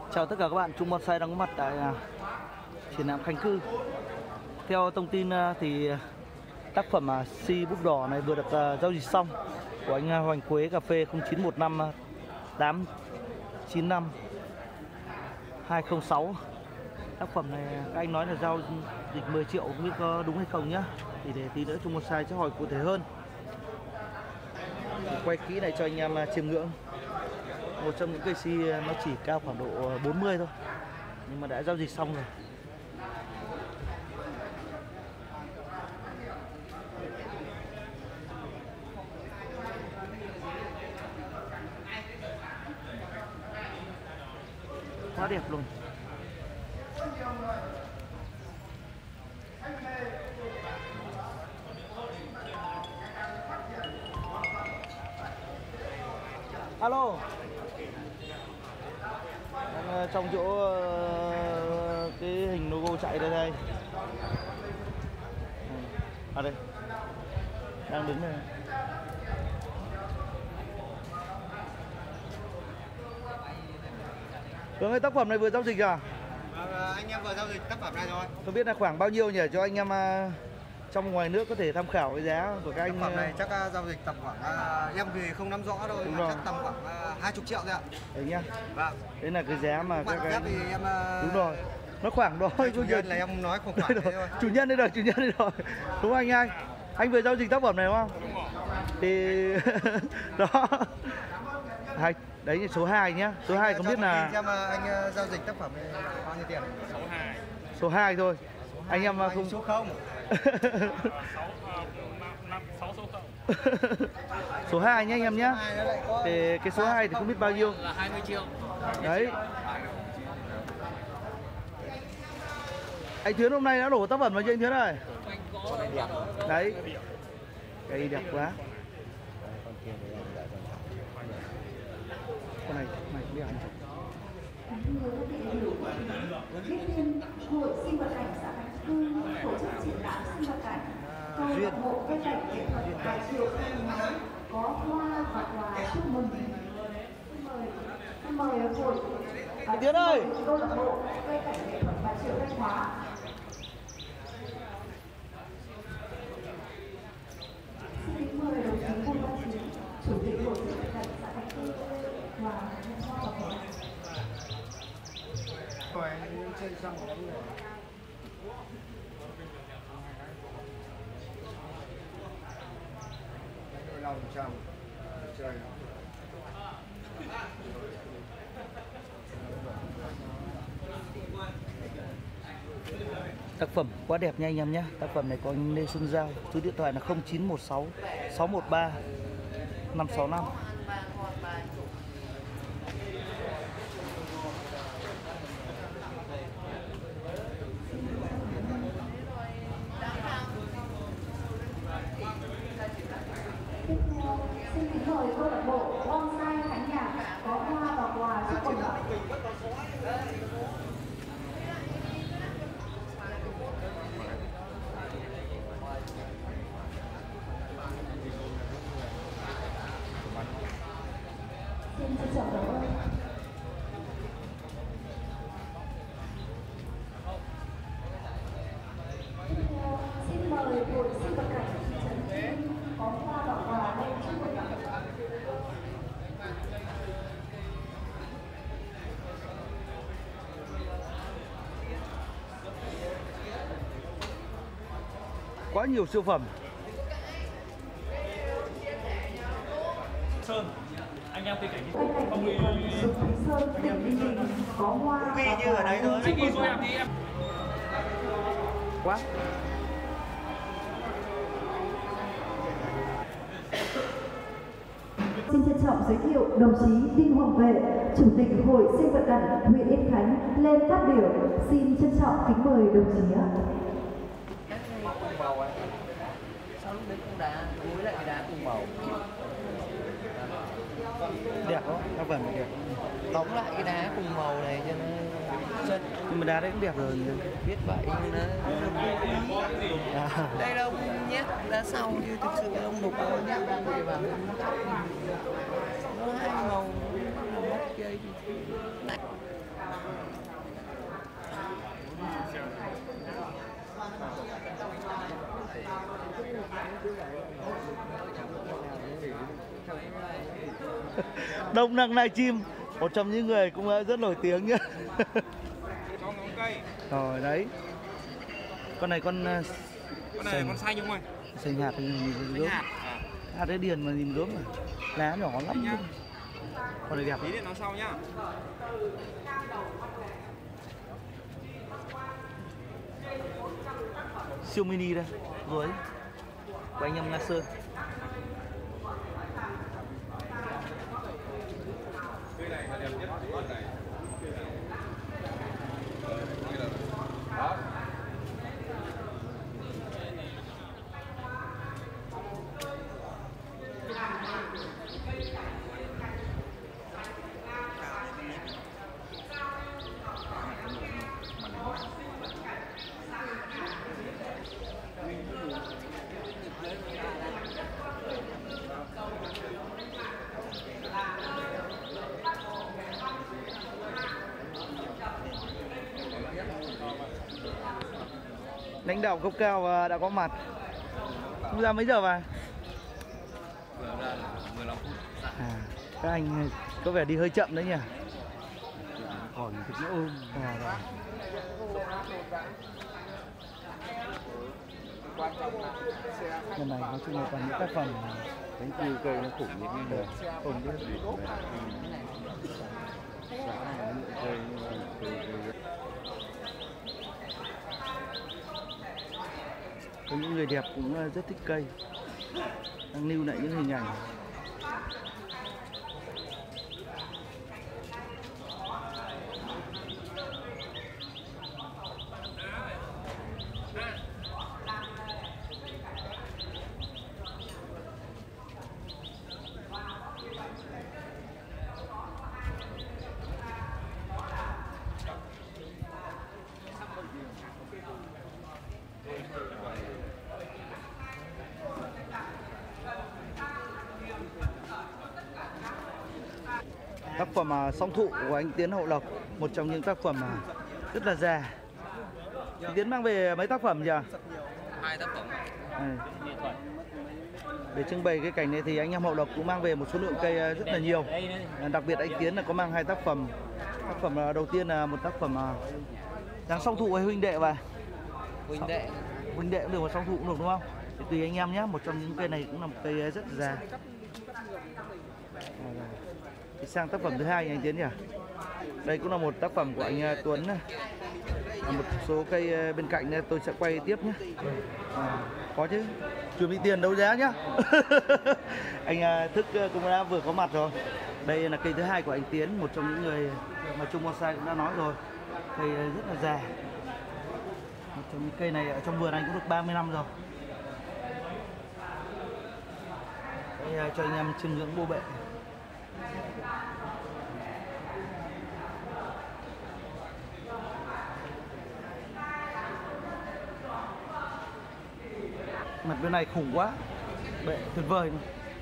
Chào tất cả các bạn, Trung Bonsai đang có mặt tại triển lãm Khánh Cư. Theo thông tin thì tác phẩm Si Búp Đỏ này vừa được giao dịch xong của anh Hoành Quế Cà phê 0915 895 206. Tác phẩm này các anh nói là giao dịch 10 triệu, không biết có đúng hay không nhá. Thì để tí nữa Trung Bonsai sẽ hỏi cụ thể hơn. Quay kỹ này cho anh em chiêm ngưỡng. Một trong những cây si nó chỉ cao khoảng độ 40 thôi, nhưng mà đã giao dịch xong rồi. Quá đẹp luôn. Alo. Trong chỗ cái hình logo chạy đây đây. À đây. Đang đứng đây. Vâng ơi, tác phẩm này vừa giao dịch à? Anh em vừa giao dịch tác phẩm này rồi. Không biết là khoảng bao nhiêu nhỉ, cho anh em trong ngoài nước có thể tham khảo cái giá của các anh. Tác phẩm này chắc giao dịch tầm khoảng em thì không nắm rõ đâu, nhưng mà chắc tầm khoảng 20 triệu thôi ạ. Đấy nhá. Vâng. Đấy là cái giá mà các anh. Thì em đúng rồi. Nó khoảng đó. Chủ nhân là em nói khoảng thế thôi. Chủ nhân đây rồi, chủ nhân đây rồi. Đúng không anh? Anh vừa giao dịch tác phẩm này đúng không? Đúng rồi. Thì đó. Đấy số 2 nhá. Số 2 không biết là xem anh giao dịch tác phẩm này bao nhiêu tiền? Số 2. Số 2 thôi. Anh em không số 0. 6 số 0. Số 2 nhá anh em nhá. Thì cái số 2 thì không biết bao nhiêu. Là 20 triệu. Đấy. Anh Thuyến hôm nay đã đổ tác phẩm vào cho anh Thuyến ơi. Đấy. Cây đẹp quá. Con này cũng đẹp. Tiếp viên Hội Sinh vật cảnh xã Khánh Cư tổ chức triển lãm sinh vật cảnh câu lạc bộ cây cảnh nghệ thuật và chiều văn hóa có hoa và quà chúc mừng. Xin mời hội Tiến ơi. câu lạc bộ cây cảnh nghệ thuật và chiều văn hóa. Xin mời đồng chí Bùi Văn Chí, chủ tịch Hội Sinh vật cảnh xã Khánh Cư và nhận hoa và quà. Rồi chơi xong rồi. Lòng trong chơi. Tác phẩm quá đẹp nha anh em nhé. Tác phẩm này có anh Lê Xuân Giao, số điện thoại là 0916 613 565. Xin kính mời câu lạc bộ Bonsai Khánh Nhạc có hoa và quà chúc mừng. Xin trân trọng cảm ơn. Xin mời Hội Sinh vật cảnh thị trấn Kim có hoa và quà lên chúc mừng. Quá nhiều siêu phẩm. Sơn, anh em cây cảnh Không nghĩ Sơn tỉnh Ninh Bình có hoa và Vì như ở đây thôi. anh ghi số em đi em. Quá. Xin trân trọng giới thiệu đồng chí Đinh Hoàng Vệ, Chủ tịch Hội Sinh vật cảnh huyện Yên Khánh lên phát biểu. Xin trân trọng kính mời đồng chí ạ. Sao lúc đấy cũng đá, với lại cái đá cùng màu. Đẹp không? Tác phẩm này đẹp. Đóng lại cái đá cùng màu này cho nó chân. Nhưng mà đá đấy cũng đẹp rồi. Biết vậy nhưng nó đây là ông nhét đá sau chứ thực sự ông đục ông nhét về vào nó hai màu mất chơi thì lạnh. Đông Năng Nai Chim, một trong những người cũng rất nổi tiếng nhá. Rồi đấy. Con này con này con xanh đúng không? xanh hạt thì nhìn gớm. Hạt đấy điền mà nhìn gớm mà. Lá nhỏ lắm. Con này đẹp. Tí điện nó sau nhá. Siêu mini đây, rồi của anh em Nga Sơn. Lãnh đạo cấp cao đã có mặt. Chúng ra mấy giờ vào? Vừa ra 15 phút. Các anh có vẻ đi hơi chậm đấy nhỉ? Còn thịt nó ôm. Lần này nói chung là toàn những tác phẩm Bánh quy cây nó khủng những cái không biết gì. có những người đẹp cũng rất thích cây, đang lưu lại những hình ảnh. Tác phẩm Song Thụ của anh Tiến Hậu Lộc, một trong những tác phẩm rất là già. Anh Tiến mang về mấy tác phẩm nhỉ? 2 tác phẩm. Để trưng bày cái cảnh này thì anh em Hậu Lộc cũng mang về một số lượng cây rất là nhiều. Đặc biệt anh Tiến là có mang 2 tác phẩm. Tác phẩm đầu tiên là một tác phẩm dáng song thụ hay huynh đệ và Huynh đệ cũng được, một song thụ cũng được đúng không? Thì tùy anh em nhé. Một trong những cây này cũng là một cây rất già. Thì sang tác phẩm thứ hai anh Tiến nhỉ? Đây cũng là một tác phẩm của anh Tuấn. Một số cây bên cạnh tôi sẽ quay tiếp nhé. Có chứ, chuẩn bị tiền đấu giá nhá. Anh Thức cũng đã vừa có mặt rồi. Đây là cây thứ hai của anh Tiến, một trong những người mà Trung Bonsai cũng đã nói rồi, cây rất là già. Một trong những cây này ở trong vườn anh cũng được 30 năm rồi. Đây, cho anh em chiêm ngưỡng bô bệ. Mặt bên này khủng quá, bệ tuyệt vời.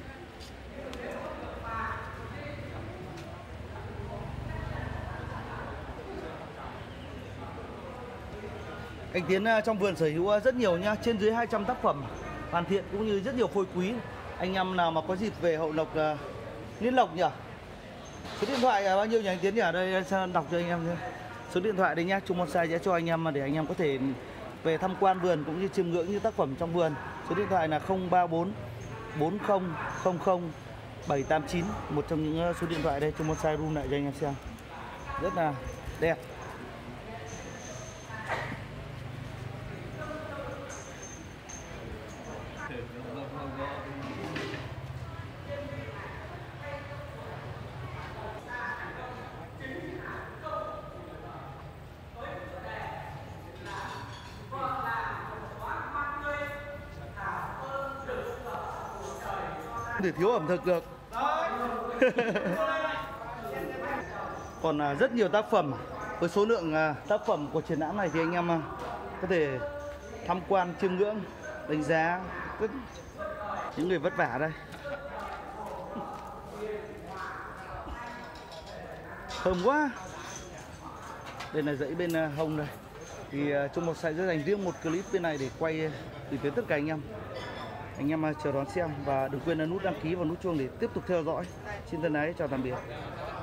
Anh Tiến trong vườn sở hữu rất nhiều nha, trên dưới 200 tác phẩm hoàn thiện cũng như rất nhiều phôi quý. Anh em nào mà có dịp về Hậu Lộc, Liên Lộc nhỉ? Số điện thoại bao nhiêu nhỉ anh Tiến nhỉ? Đây đọc cho anh em nhé. Số điện thoại đây nhá, Trung Bonsai sẽ cho anh em để anh em có thể về tham quan vườn cũng như chiêm ngưỡng như tác phẩm trong vườn. Số điện thoại là 034 4000 789, một trong những số điện thoại đây. Trung Bonsai room lại cho anh em xem, rất là đẹp. Để thiếu ẩm thực được. Còn rất nhiều tác phẩm. Với số lượng tác phẩm của triển lãm này thì anh em có thể tham quan, chiêm ngưỡng, đánh giá những người vất vả đây. Thơm quá. Đây là dãy bên hông đây. Thì Trung Bonsai sẽ dành riêng một clip bên này để quay từ phía tất cả anh em. Anh em chờ đón xem và đừng quên ấn nút đăng ký và nút chuông để tiếp tục theo dõi. Xin thân ái chào tạm biệt.